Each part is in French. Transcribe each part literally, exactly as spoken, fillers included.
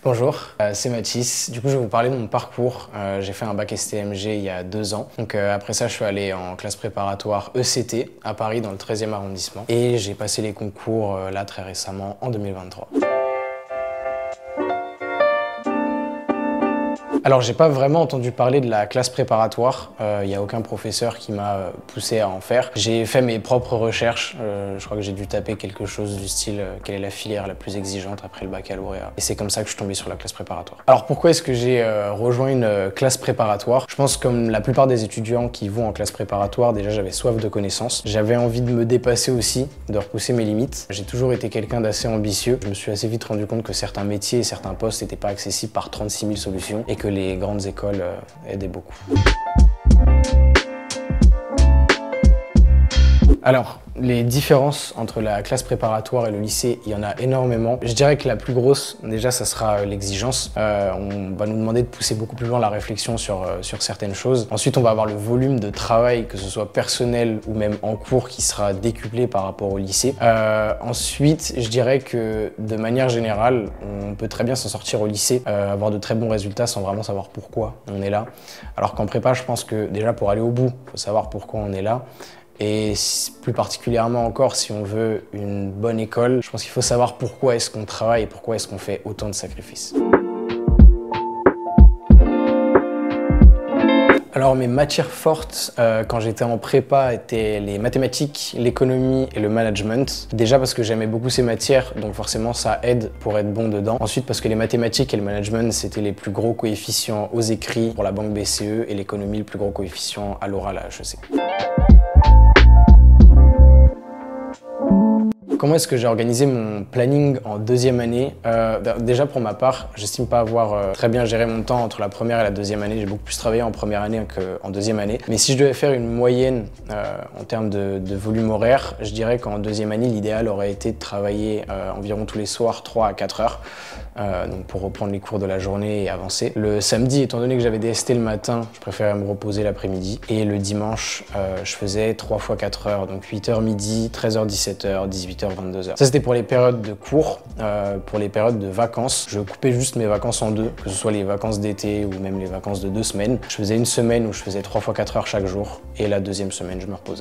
Bonjour, euh, c'est Mathis. Du coup, je vais vous parler de mon parcours. Euh, j'ai fait un bac S T M G il y a deux ans. Donc euh, après ça, je suis allé en classe préparatoire E C T à Paris dans le treizième arrondissement. Et j'ai passé les concours euh, là très récemment en deux mille vingt-trois. Alors, j'ai pas vraiment entendu parler de la classe préparatoire. Il euh, n'y a aucun professeur qui m'a euh, poussé à en faire. J'ai fait mes propres recherches. Euh, je crois que j'ai dû taper quelque chose du style euh, quelle est la filière la plus exigeante après le baccalauréat. Et c'est comme ça que je suis tombé sur la classe préparatoire. Alors, pourquoi est-ce que j'ai euh, rejoint une euh, classe préparatoire? Je pense comme la plupart des étudiants qui vont en classe préparatoire, déjà j'avais soif de connaissances. J'avais envie de me dépasser aussi, de repousser mes limites. J'ai toujours été quelqu'un d'assez ambitieux. Je me suis assez vite rendu compte que certains métiers et certains postes n'étaient pas accessibles par trente-six mille solutions et que les grandes écoles euh, aidaient beaucoup. Alors, les différences entre la classe préparatoire et le lycée, il y en a énormément. Je dirais que la plus grosse, déjà, ça sera l'exigence. Euh, on va nous demander de pousser beaucoup plus loin la réflexion sur, euh, sur certaines choses. Ensuite, on va avoir le volume de travail, que ce soit personnel ou même en cours, qui sera décuplé par rapport au lycée. Euh, ensuite, je dirais que de manière générale, on peut très bien s'en sortir au lycée, euh, avoir de très bons résultats sans vraiment savoir pourquoi on est là. Alors qu'en prépa, je pense que déjà pour aller au bout, il faut savoir pourquoi on est là. Et plus particulièrement encore, si on veut une bonne école, je pense qu'il faut savoir pourquoi est-ce qu'on travaille et pourquoi est-ce qu'on fait autant de sacrifices. Alors mes matières fortes euh, quand j'étais en prépa étaient les mathématiques, l'économie et le management. Déjà parce que j'aimais beaucoup ces matières, donc forcément ça aide pour être bon dedans. Ensuite parce que les mathématiques et le management c'était les plus gros coefficients aux écrits pour la banque B C E et l'économie le plus gros coefficient à l'oral à H E C. Comment est-ce que j'ai organisé mon planning en deuxième année? euh, Déjà pour ma part, j'estime pas avoir euh, très bien géré mon temps entre la première et la deuxième année. J'ai beaucoup plus travaillé en première année qu'en deuxième année. Mais si je devais faire une moyenne euh, en termes de, de volume horaire, je dirais qu'en deuxième année, l'idéal aurait été de travailler euh, environ tous les soirs trois à quatre heures. Euh, donc pour reprendre les cours de la journée et avancer. Le samedi, étant donné que j'avais des S T le matin, je préférais me reposer l'après-midi. Et le dimanche, euh, je faisais trois fois quatre heures, donc huit heures midi, treize heures dix-sept heures, dix-huit heures vingt-deux heures. Ça c'était pour les périodes de cours. Euh, pour les périodes de vacances, je coupais juste mes vacances en deux, que ce soit les vacances d'été ou même les vacances de deux semaines. Je faisais une semaine où je faisais trois fois quatre heures chaque jour et la deuxième semaine, je me reposais.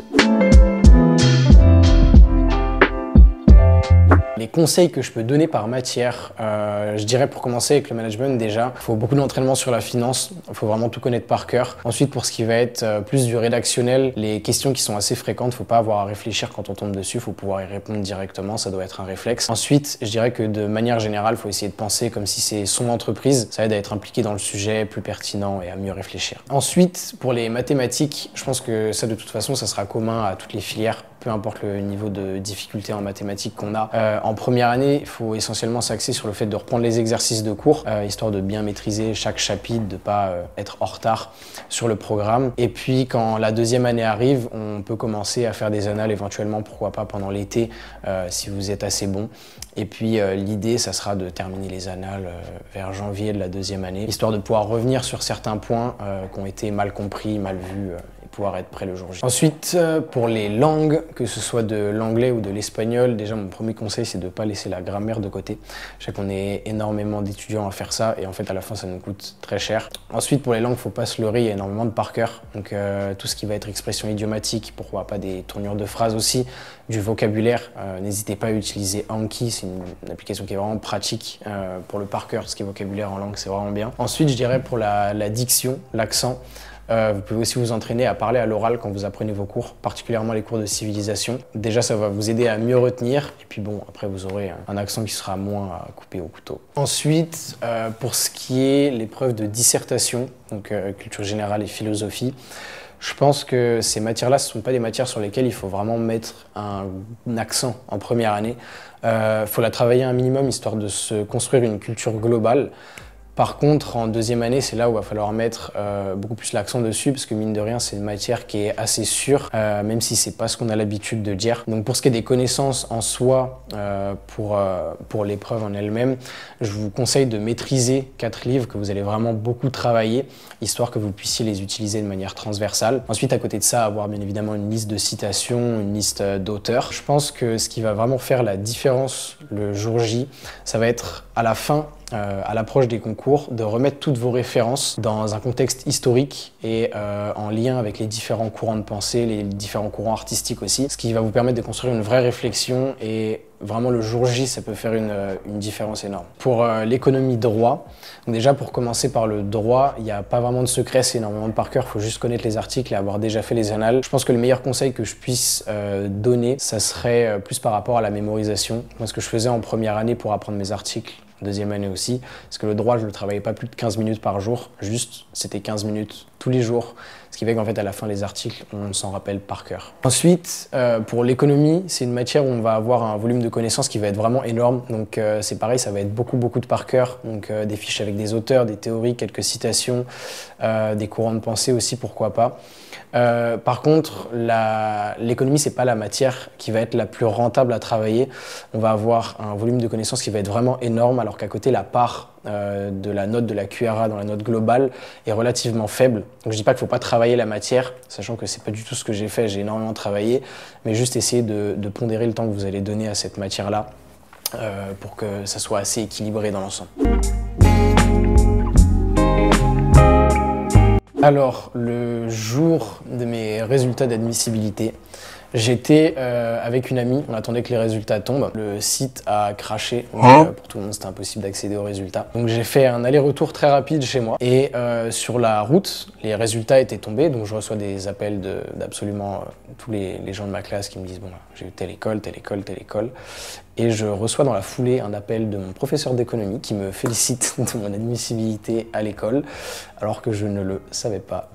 Les conseils que je peux donner par matière, euh, je dirais pour commencer avec le management déjà, il faut beaucoup d'entraînement sur la finance, il faut vraiment tout connaître par cœur. Ensuite pour ce qui va être euh, plus du rédactionnel, les questions qui sont assez fréquentes, il ne faut pas avoir à réfléchir quand on tombe dessus, il faut pouvoir y répondre directement, ça doit être un réflexe. Ensuite, je dirais que de manière générale, il faut essayer de penser comme si c'est son entreprise, ça aide à être impliqué dans le sujet, plus pertinent et à mieux réfléchir. Ensuite, pour les mathématiques, je pense que ça de toute façon, ça sera commun à toutes les filières, peu importe le niveau de difficulté en mathématiques qu'on a. Euh, en première année, il faut essentiellement s'axer sur le fait de reprendre les exercices de cours, euh, histoire de bien maîtriser chaque chapitre, de ne pas euh, être en retard sur le programme. Et puis quand la deuxième année arrive, on peut commencer à faire des annales éventuellement, pourquoi pas pendant l'été, euh, si vous êtes assez bon. Et puis euh, l'idée, ça sera de terminer les annales euh, vers janvier de la deuxième année, histoire de pouvoir revenir sur certains points euh, qui ont été mal compris, mal vus, euh, et pouvoir être prêt le jour J. Ensuite, euh, pour les langues, que ce soit de l'anglais ou de l'espagnol, déjà mon premier conseil, c'est de ne pas laisser la grammaire de côté. Je sais qu'on est énormément d'étudiants à faire ça, et en fait à la fin ça nous coûte très cher. Ensuite, pour les langues, il ne faut pas se leurrer, il y a énormément de par cœur. Donc euh, tout ce qui va être expression idiomatique, pourquoi pas des tournures de phrases aussi, du vocabulaire. Euh, N'hésitez pas à utiliser Anki, c'est une, une application qui est vraiment pratique euh, pour le par cœur, ce qui est vocabulaire en langue, c'est vraiment bien. Ensuite, je dirais pour la, la diction, l'accent, Euh, vous pouvez aussi vous entraîner à parler à l'oral quand vous apprenez vos cours, particulièrement les cours de civilisation. Déjà, ça va vous aider à mieux retenir. Et puis bon, après, vous aurez un accent qui sera moins à couper au couteau. Ensuite, euh, pour ce qui est l'épreuve de dissertation, donc euh, culture générale et philosophie, je pense que ces matières-là, ce ne sont pas des matières sur lesquelles il faut vraiment mettre un, un accent en première année. Il euh, faut la travailler un minimum, histoire de se construire une culture globale. Par contre, en deuxième année, c'est là où il va falloir mettre euh, beaucoup plus l'accent dessus, parce que mine de rien, c'est une matière qui est assez sûre, euh, même si c'est pas ce qu'on a l'habitude de dire. Donc pour ce qui est des connaissances en soi, euh, pour, euh, pour l'épreuve en elle-même, je vous conseille de maîtriser quatre livres que vous allez vraiment beaucoup travailler, histoire que vous puissiez les utiliser de manière transversale. Ensuite, à côté de ça, avoir bien évidemment une liste de citations, une liste d'auteurs. Je pense que ce qui va vraiment faire la différence le jour J, ça va être à la fin euh, à l'approche des concours, de remettre toutes vos références dans un contexte historique et euh, en lien avec les différents courants de pensée, les différents courants artistiques aussi, ce qui va vous permettre de construire une vraie réflexion et vraiment le jour J, ça peut faire une, une différence énorme. Pour euh, l'économie droit, donc déjà pour commencer par le droit, il n'y a pas vraiment de secret, c'est énormément de par cœur, il faut juste connaître les articles et avoir déjà fait les annales. Je pense que le meilleur conseil que je puisse euh, donner, ça serait euh, plus par rapport à la mémorisation. Moi, ce que je faisais en première année pour apprendre mes articles, deuxième année aussi, parce que le droit, je ne le travaillais pas plus de quinze minutes par jour, juste c'était quinze minutes tous les jours, ce qui fait qu'en fait à la fin les articles, on s'en rappelle par cœur. Ensuite, euh, pour l'économie, c'est une matière où on va avoir un volume de connaissances qui va être vraiment énorme, donc euh, c'est pareil, ça va être beaucoup beaucoup de par cœur, donc euh, des fiches avec des auteurs, des théories, quelques citations, euh, des courants de pensée aussi, pourquoi pas. Euh, par contre, l'économie, c'est pas la matière qui va être la plus rentable à travailler. On va avoir un volume de connaissances qui va être vraiment énorme, alors qu'à côté, la part euh, de la note de la Q R A dans la note globale est relativement faible. Donc je dis pas qu'il faut pas travailler la matière, sachant que c'est pas du tout ce que j'ai fait, j'ai énormément travaillé, mais juste essayer de, de pondérer le temps que vous allez donner à cette matière-là euh, pour que ça soit assez équilibré dans l'ensemble. Alors, le jour de mes résultats d'admissibilité, j'étais euh, avec une amie, on attendait que les résultats tombent. Le site a craché, donc, euh, pour tout le monde c'était impossible d'accéder aux résultats. Donc j'ai fait un aller-retour très rapide chez moi et euh, sur la route, les résultats étaient tombés, donc je reçois des appels d'absolument euh, tous les, les gens de ma classe qui me disent « bon, j'ai eu telle école, telle école, telle école ». Et je reçois dans la foulée un appel de mon professeur d'économie qui me félicite de mon admissibilité à l'école, alors que je ne le savais pas.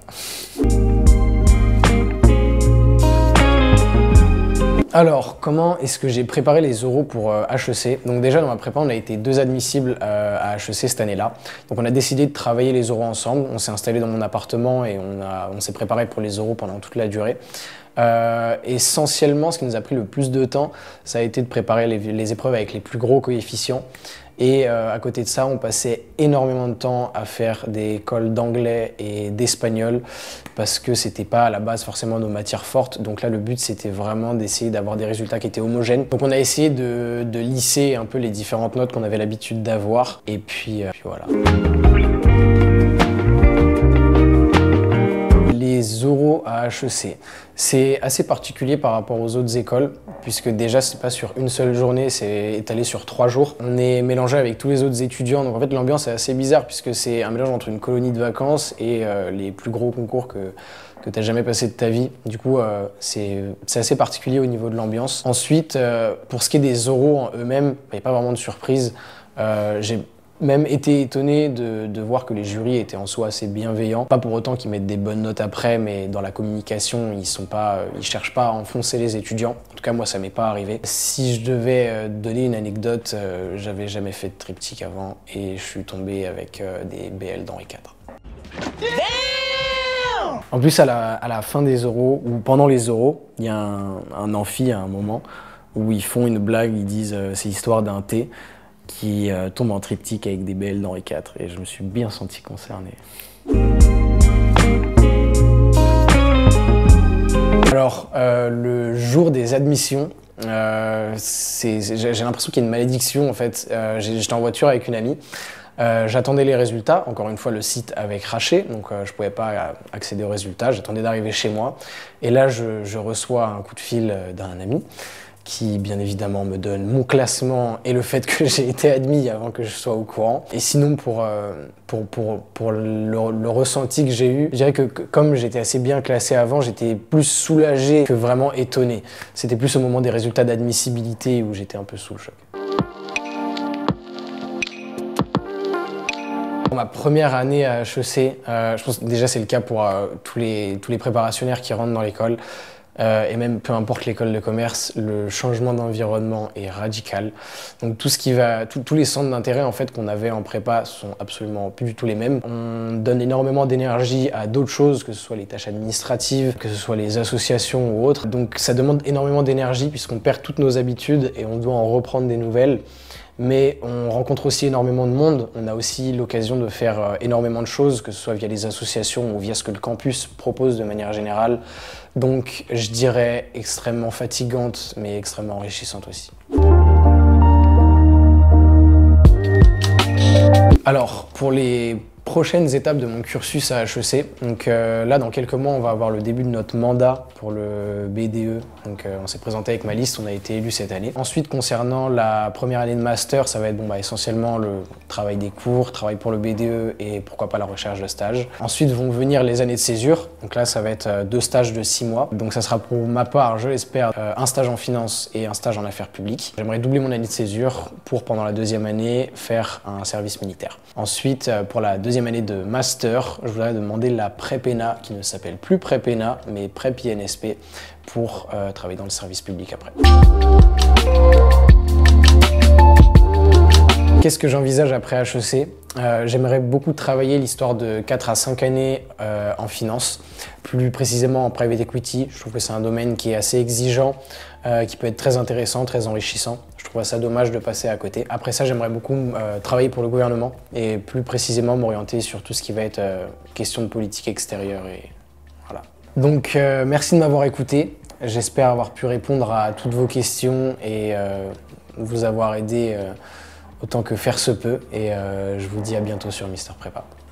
Alors, comment est-ce que j'ai préparé les oraux pour euh, H E C? Donc déjà, dans ma prépa, on a été deux admissibles euh, à H E C cette année-là. Donc on a décidé de travailler les oraux ensemble. On s'est installé dans mon appartement et on, a, on s'est préparé pour les oraux pendant toute la durée. Euh, essentiellement, ce qui nous a pris le plus de temps, ça a été de préparer les, les épreuves avec les plus gros coefficients. Et euh, à côté de ça, on passait énormément de temps à faire des cols d'anglais et d'espagnol parce que c'était pas à la base forcément nos matières fortes. Donc là, le but, c'était vraiment d'essayer d'avoir des résultats qui étaient homogènes. Donc on a essayé de, de lisser un peu les différentes notes qu'on avait l'habitude d'avoir. Et puis, euh, puis voilà. Les oraux à H E C, c'est assez particulier par rapport aux autres écoles, puisque déjà c'est pas sur une seule journée, c'est étalé sur trois jours. On est mélangé avec tous les autres étudiants, donc en fait l'ambiance est assez bizarre, puisque c'est un mélange entre une colonie de vacances et euh, les plus gros concours que, que tu n'as jamais passé de ta vie. Du coup, euh, c'est assez particulier au niveau de l'ambiance. Ensuite, euh, pour ce qui est des oraux en eux-mêmes, il n'y a pas vraiment de surprise. Euh, j'ai même été étonné de, de voir que les jurys étaient en soi assez bienveillants. Pas pour autant qu'ils mettent des bonnes notes après, mais dans la communication, ils sont pas, ils cherchent pas à enfoncer les étudiants. En tout cas, moi, ça m'est pas arrivé. Si je devais donner une anecdote, euh, j'avais jamais fait de triptyque avant et je suis tombé avec euh, des B L d'Henri quatre. En plus, à la, à la fin des oraux, ou pendant les oraux, il y a un, un amphi à un moment où ils font une blague, ils disent euh, c'est l'histoire d'un thé qui euh, tombe en triptyque avec des B L d'Henri quatre et je me suis bien senti concerné. Alors, euh, le jour des admissions, euh, j'ai l'impression qu'il y a une malédiction en fait. Euh, J'étais en voiture avec une amie, euh, j'attendais les résultats, encore une fois le site avait craché, donc euh, je ne pouvais pas accéder aux résultats, j'attendais d'arriver chez moi et là je, je reçois un coup de fil d'un ami qui bien évidemment me donne mon classement et le fait que j'ai été admis avant que je sois au courant. Et sinon pour, euh, pour, pour, pour le, le ressenti que j'ai eu, je dirais que, que comme j'étais assez bien classé avant, j'étais plus soulagé que vraiment étonné. C'était plus au moment des résultats d'admissibilité où j'étais un peu sous le choc. Pour ma première année à H E C, euh, je pense que déjà c'est le cas pour euh, tous, les, tous les préparationnaires qui rentrent dans l'école. Euh, et même peu importe l'école de commerce, le changement d'environnement est radical. Donc tout ce qui va, tout, tous les centres d'intérêt en fait qu'on avait en prépa sont absolument plus du tout les mêmes. On donne énormément d'énergie à d'autres choses, que ce soit les tâches administratives, que ce soit les associations ou autres. Donc ça demande énormément d'énergie puisqu'on perd toutes nos habitudes et on doit en reprendre des nouvelles. Mais on rencontre aussi énormément de monde. On a aussi l'occasion de faire énormément de choses, que ce soit via les associations ou via ce que le campus propose de manière générale. Donc, je dirais extrêmement fatigante, mais extrêmement enrichissante aussi. Alors, pour les prochaines étapes de mon cursus à H E C, donc euh, là, dans quelques mois, on va avoir le début de notre mandat pour le B D E. Donc, euh, on s'est présenté avec ma liste, on a été élu cette année. Ensuite, concernant la première année de master, ça va être bon, bah, essentiellement le travail des cours, travail pour le B D E et pourquoi pas la recherche de stage. Ensuite vont venir les années de césure. Donc là, ça va être deux stages de six mois. Donc ça sera pour ma part, je l'espère, un stage en finance et un stage en affaires publiques. J'aimerais doubler mon année de césure pour, pendant la deuxième année, faire un service militaire. Ensuite, pour la deuxième année de master, je voudrais demander la pré-P E N A, qui ne s'appelle plus pré-P E N A, mais pré-P I N S P, pour euh, travailler dans le service public après. Qu'est-ce que j'envisage après H E C? euh, J'aimerais beaucoup travailler l'histoire de quatre à cinq années euh, en finance, plus précisément en private equity. Je trouve que c'est un domaine qui est assez exigeant, euh, qui peut être très intéressant, très enrichissant. Je trouve ça dommage de passer à côté. Après ça, j'aimerais beaucoup euh, travailler pour le gouvernement et plus précisément m'orienter sur tout ce qui va être euh, question de politique extérieure. Et voilà. Donc euh, merci de m'avoir écouté. J'espère avoir pu répondre à toutes vos questions et euh, vous avoir aidé euh, autant que faire se peut, et euh, je vous dis à bientôt sur Mister Prépa.